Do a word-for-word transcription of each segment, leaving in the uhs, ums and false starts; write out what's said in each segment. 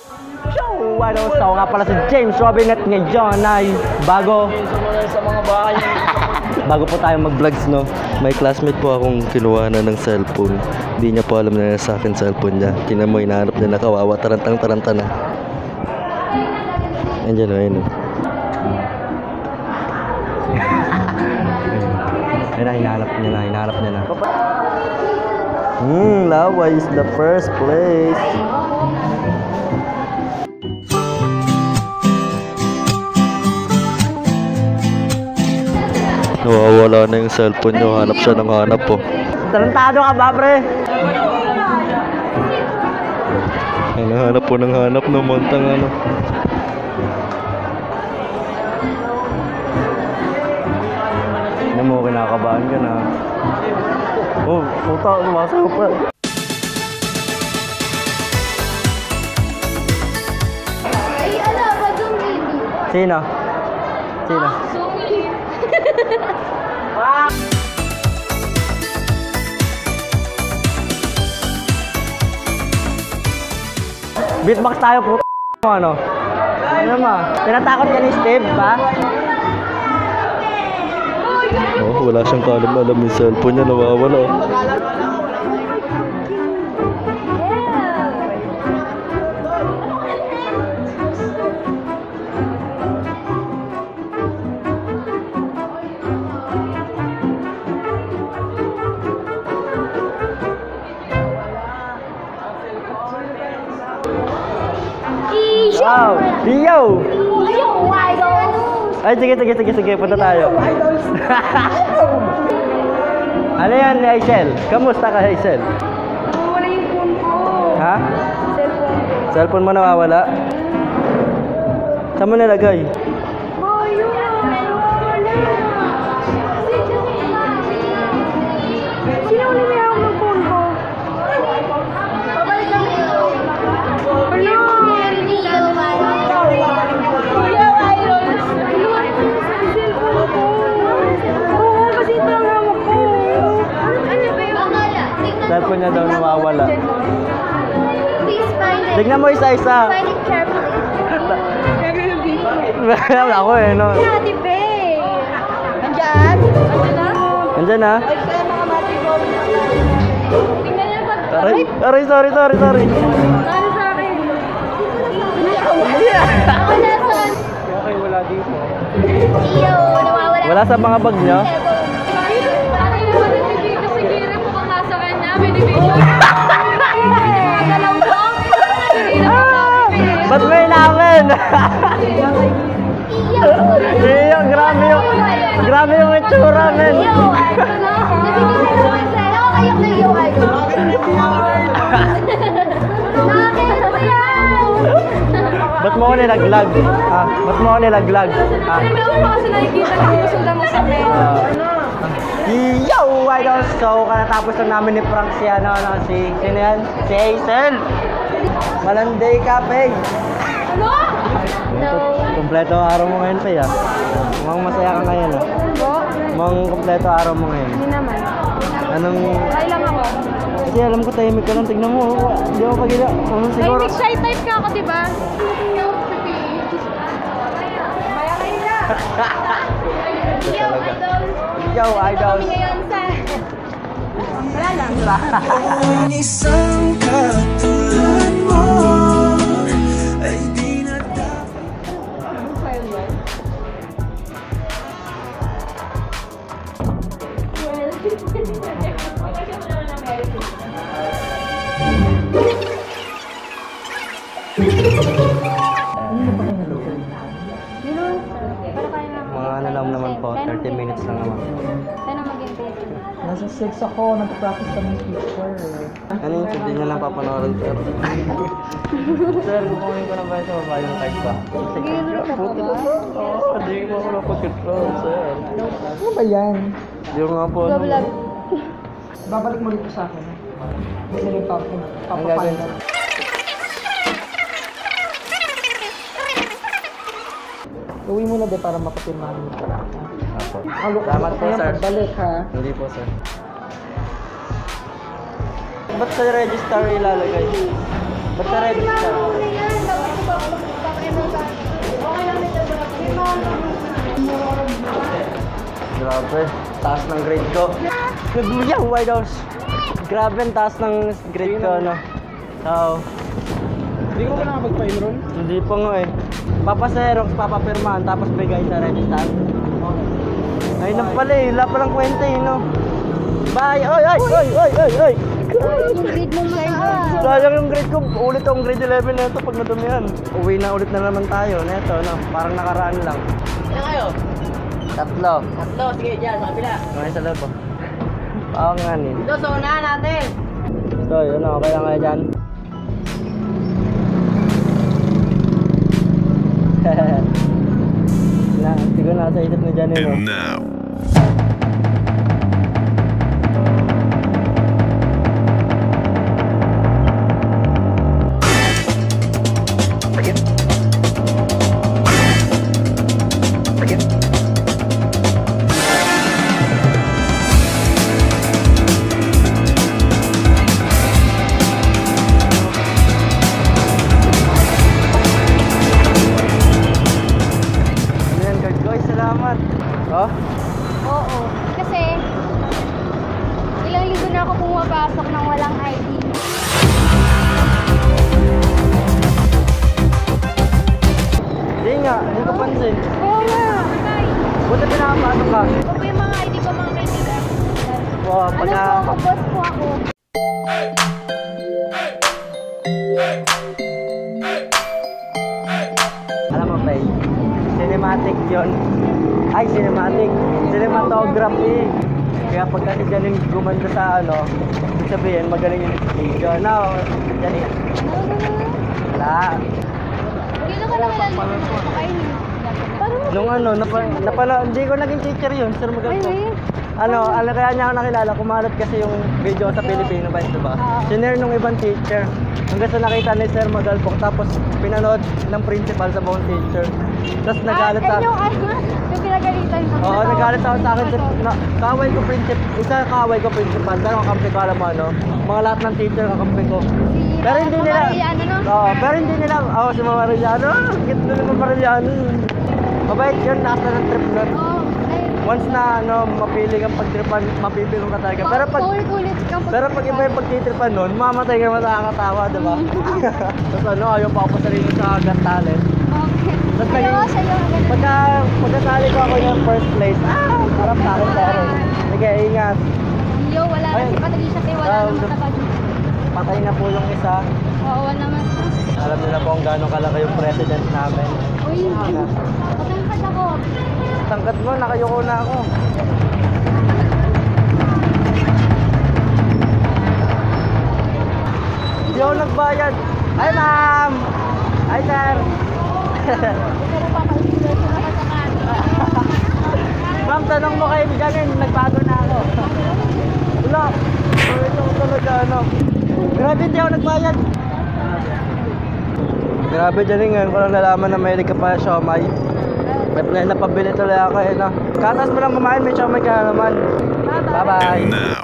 Show! Ano, so nga pala si James Robin at ngayon ay bago sa mga bahay. bago po tayo mag-vlogs, no? May classmate po akong kinuha na ng cellphone. Hindi niya po alam na sa akin cellphone niya. Tingnan mo, hinahanap niya na kawawa. Tarantang-taranta na. Andiyan o, ayun o. Ayun na, hinahanap niya na, hinahanap niya na. Hmm, Lawa is the first place. Nawawala na yung cellphone nyo. Hanap siya ng hanap po. Tarantado ka ba, pre? Ay, nahanap po ng hanap ng montang ano. Ano mo, kinakabahan ka na. Oh, puta, lumasa ko pa. Ay, ala, badong baby. Sino? Sino? Beatbox tayo po. Ano? Ano ma? Tinatakot ka ni Steve, ba? Oh, wala siyang kalam-alam yung cellphone niya, nawawala. Wow! Yo! Yo, idol! Ay, sige, sige, sige, sige. Punta tayo. Ano yan, Hazel? Kamusta ka, Hazel? Wala yung phone ko. Ha? Cellphone ko. Cellphone mo nawawala? Saan mo nilagay? Oh, yun na. Wala. Sino ulit may hawak ng phone ko? Pabalik kami. Ano? Cellphone niya daw nawawala. Please find it. Tignan mo isa-isa. Find it carefully. Ako eh, no? Ate Faye. Nandyan? Nandyan na? Nandyan na? Ay, kaya mga mati ko. Tingnan niyo pag... Aray, aray, sorry, sorry, sorry. Ano sa akin? Ako na son. Okay, wala dito. Iyo, nawawala. Wala sa mga bag niyo? Ba't may namin? Iyo, grabe yung grabe yung itsura, men. Iyo, ano na? Nakakayak na iyo, idol. Nakakayak ko yan. Ba't mo ako nilaglag? Ah, ba't mo ako nilaglag? Ah. Ano mo kasi nakikita ko yung susundan mo sa men? Yo, idol! So, katapos lang namin ni Frank si ano, ano, si, sino yan? Si Hazel! Malanday ka, Peg! Ano? No. Kompleto araw mo ngayon, Peg, ah. Mukhang masaya ka ngayon, ah. Bo? Mukhang kompleto araw mo ngayon. Hindi naman. Anong... Try lang ako. Kasi alam ko, tahimik ka lang. Tignan mo, oh. Hindi ako pag-ila. Ano siguro? Tahimik shy type ka ako, diba? Maya kayo na. Yo, idol. Yo, idol! Kami ngayon sa... Wala lang. Isang katulad mo ay di na Mga ano lang naman po, thirty minutes lang naman. Sana mag-intake. Nasa six ako, nagpa-practice kami speaker. Ano yung hindi nyo lang papanoorin, sir? Sir, kukunin ko na ba sa baba yung card pa? Sige, puti ko po. Oo, hindi mo ako napag-control, sir. Ano ba yan? Hindi ko nga po. Go vlog. Babalik mo dito sa akin. Kasi yung pap Ang papapain. gagawin? Uwi mo na din para mapapirmahan mo. Apo. Halo, Salamat po, sir. Pagbalik ha. Hindi po, sir. Ba't sa register ilalagay? Ba't sa register? Grabe, taas ng grade ko. Nagbuyaw, White House. Grabe, ang taas ng grade ko, ano. So, Hindi ko ba nakapagpa-enroll? hindi pa nga eh. Papaserox, papapirmahan, tapos bigay sa register. Ay, nang pala eh. Wala palang kwenta eh, no? Bye! Oy, oy, oy, oy, oy, oy! Yung grade mo mataas. Sayang yung grade ko. Ulit akong grade eleven na ito pag nadumihan. Uwi na ulit na naman tayo. Neto, no? Parang nakaraan lang. Ilan kayo? Tatlo. Tatlo, sige, dyan, sa kabila. Ngayon sa loob, oh. Oo nga, nin. Ito, sa unahan natin. So, yun, okay lang kayo dyan. Na, siguro nasa isip ni Janine, no? And now, Ano yan, guard ko? Ay, salamat. Oh? Oo. Kasi, ilang linggo na ako pumapasok ng walang I D. Hindi nga, hindi ko pansin. Oo nga. Buti pinakapasok ka. Ito po yung mga I D ko, mga kaibigan. Wow, Ano pagka... po ako? Boss po ako. Alam mo, Pay, cinematic yun. Ay, cinematic. Cinematography. Kaya pagka si Janine gumanda sa ano, ibig sabihin, magaling yung video. Now, Janine, wala. Kailan ka naman alam mo sa kayo? Parang Nung ano, napa, napala, hindi ko naging teacher yun, Sir Magal Ay, po. ay. Ano, ano kaya niya ako nakilala, kumalat kasi yung video sa Pilipino ba, diba? Oo. Sinare nung ibang teacher. Hanggang sa nakita ni Sir Magalpok, tapos pinanood ng principal sa buong teacher. Tapos nagalit sa... Ah, yung ano, yung pinagalitan ko. Oo, nagalit ako sa akin. Sir, na, kaway ko principal, isa kaway ko principal, pero kakampi ko alam mo ano, mga lahat ng teacher kakampi ko. Si, Pero hindi nila... Mariano, no? Oo, pero hindi nila... Oo, si Mama Mariano. Gito na naman Mariano. Mabait yun, taas na ng trip nun. Oo. Ay, Once na ano, mapili kang pagtripan, mapipilong ka talaga. Pero pag... paulit-ulit kang Pero pag iba yung pagtitripan nun, mamatay ka naman nakakatawa, di ba? Tapos ano, ayaw pa ako pasarili sa Got Talent. Okay. Tapos Ayaw, naging- sa'yo. ganun. Pagka, pagkasali ko ako yung first place, ah, harap sa akin pero. Sige, ingat. Yo, wala na Ay. si Patricia kay wala Ah, naman kapag. Patay na po yung isa. Oo, wala naman siya. Alam nila po kung gaano kalaki yung president namin. Uy, matangkad ako. Tangkad mo, nakayuko na ako. Hindi ako nagbayad. Hi, ma'am! Hi, sir! Pero papailan ko naman sa kanila. Ma'am, tanong mo kay Janine, nagbago na ako. Wala. Ito ko talaga, ano. Grabe, hindi ako nagbayad. Grabe, Janine, ngayon ko lang nalaman na may ka pa siomay. May na napabili tuloy ako, eh, no. Katas mo lang kumain, may siomay ka na naman. Bye-bye. and now,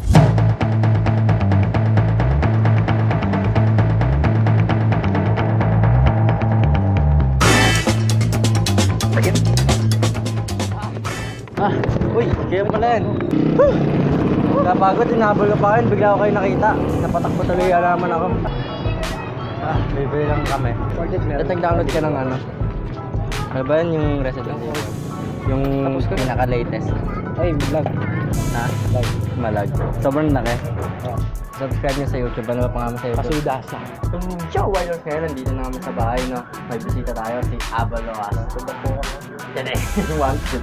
Ah, uy, kayo pala yan. Napagod, hinahabol ka pa kayo, bigla ako kayo nakita. Napatakbo tuloy yan naman ako. Ah, bibili lang kami. At nag-download ka ng ano. Ano ba yun yung resident evil? Yung pinaka-latest. Ay, vlog. Ha? Vlog. Malag. Sobrang laki. Subscribe nyo sa YouTube. Ano ba pangalan sa YouTube? Pasudasa. Ciao, Warriors! Ngayon, nandito na kami sa bahay, no? May bisita tayo, si Abaloas. Ito po. Yan eh. One, two.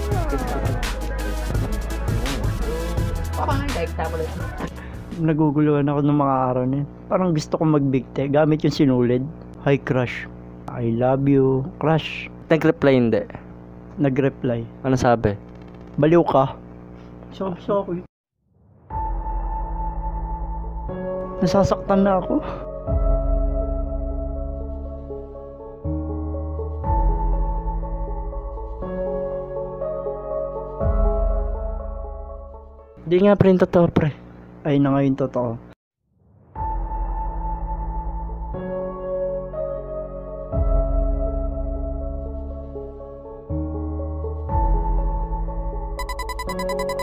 Papangan ka, example. Naguguluhan ako ng mga araw na yun. Parang gusto kong magbigte gamit yung sinulid. Hi crush, I love you, crush. Nag-reply hindi. Nag-reply, Ano sabi? baliw ka. Sabi sa akin. Nasasaktan na ako. Hindi nga pre, totoo pre. Ay na ngayon totoo. Bye.